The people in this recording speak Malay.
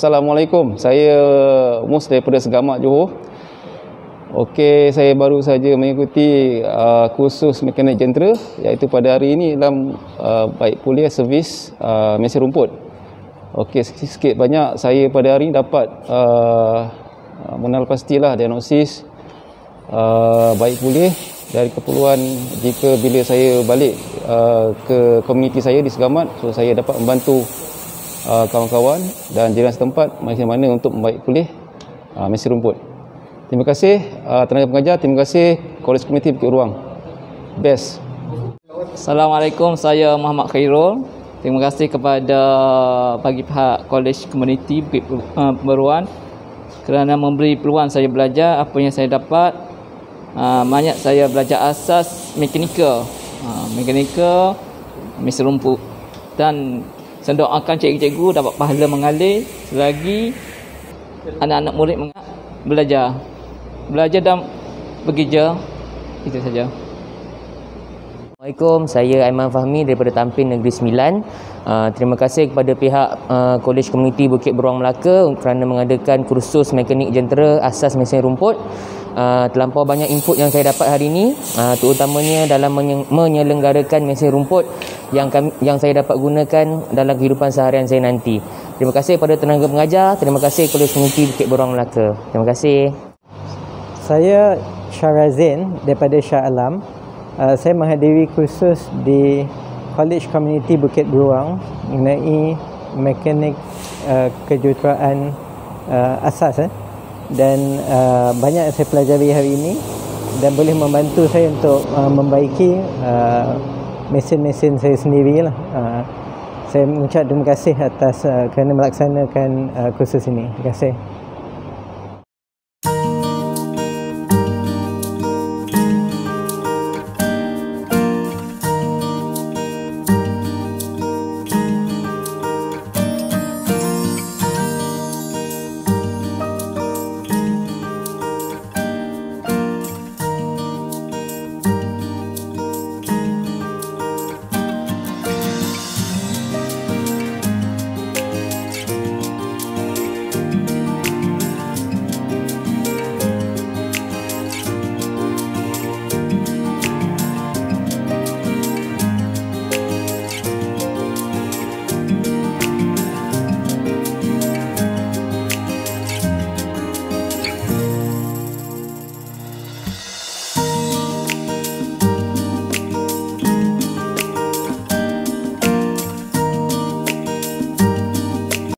Assalamualaikum. Saya Mus daripada Segamat, Johor. Okey, saya baru saja mengikuti kursus mekanik jentera, iaitu pada hari ini dalam baik kuliah servis mesin rumput. Okey, sikit banyak saya pada hari ini dapat mengenal pastilah diagnosis baik pulih dari keperluan jika bila saya balik ke komuniti saya di Segamat, so saya dapat membantu kawan-kawan dan jiran setempat macam mana untuk membaik pulih mesin rumput. Terima kasih tenaga pengajar, terima kasih Kolej Komuniti Bukit Beruang. Best. Assalamualaikum, saya Muhammad Khairul. Terima kasih kepada bagi pihak Kolej Komuniti Bukit Beruang kerana memberi peluang saya belajar apa yang saya dapat. Banyak saya belajar asas mekanikal, mesin rumput, dan saya doakan cikgu-cikgu dapat pahala mengalir selagi anak-anak murid belajar dan bekerja. Itu saja. Assalamualaikum, saya Aiman Fahmi daripada Tampin Negeri Sembilan. Terima kasih kepada pihak Kolej Komuniti Bukit Beruang Melaka kerana mengadakan kursus mekanik jentera asas mesin rumput. Terlampau banyak input yang saya dapat hari ini, terutamanya dalam menyelenggarakan mesin rumput yang saya dapat gunakan dalam kehidupan seharian saya nanti. Terima kasih kepada tenaga pengajar, terima kasih Kolej Komuniti Bukit Beruang Melaka. Terima kasih. Saya Syarazin daripada Shah Alam. Saya menghadiri kursus di Kolej Komuniti Bukit Beruang mengenai mekanik kejuruteraan asas dan banyak yang saya pelajari hari ini dan boleh membantu saya untuk membaiki mesin-mesin saya sendirilah. Saya mengucap terima kasih atas kerana melaksanakan kursus ini. Terima kasih.